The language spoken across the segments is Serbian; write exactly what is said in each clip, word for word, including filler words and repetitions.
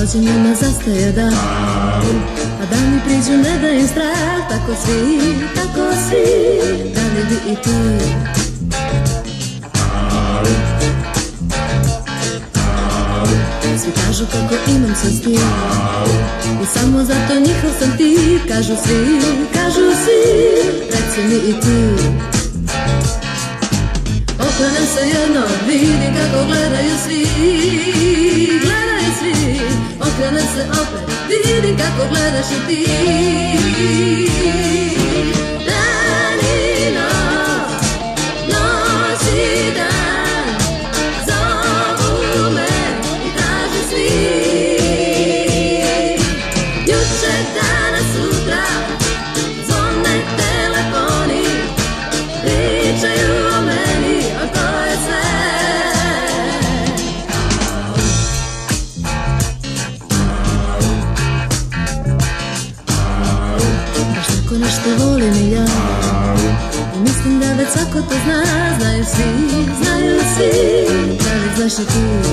Prođe mimo zastaje dan, a dani priđu ne da im strah. Tako svi, tako svi, da li bi i ti? Svi kažu kako imam sve stil i samo zato njihov sam ti. Kažu svi, kažu svi, reci mi i ti. Okrenem se jednom, vidim kako gledaju svi, gledaju svi. Okrenem se opet, vidim kako gledaš i ti. Dan i noć, noć i dan, zovu me i traže svi. Juče, danas, sutra, zvone telefoni, pričaju o meni, a to je sve. Baš tako nešto volim i ja, i mislim da već svako to zna. Znaju svi, znaju svi, da li znaš i ti?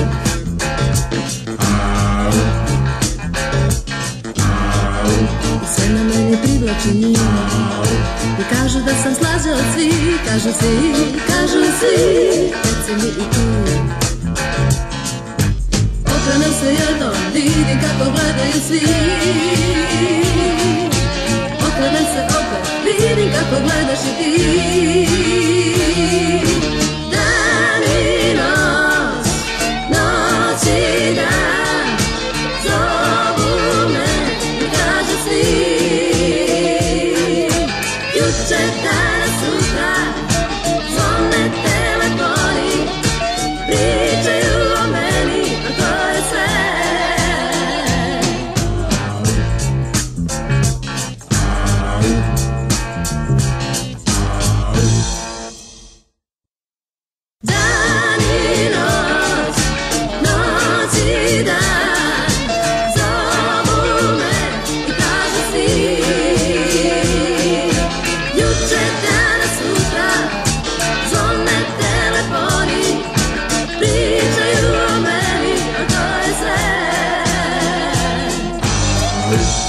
I sve na meni privlači njih i kažu da sam slađa od svih. Kažu svi, kažu svi, reci mi i ti. Okrenem se jednom, vidim kako gledaju svi. Okrenem se opet, vidim kako gledaš i ti. Dan i noć, noć i dan, zovu me i traže svi. Juče, danas, sutra, zvone telefoni, pričaju o meni, a to je sve. Dan i noć, noć i dan, zovu me i traže svi. Juče, danas, sutra, zvone telefoni, pričaju o meni, a to je sve.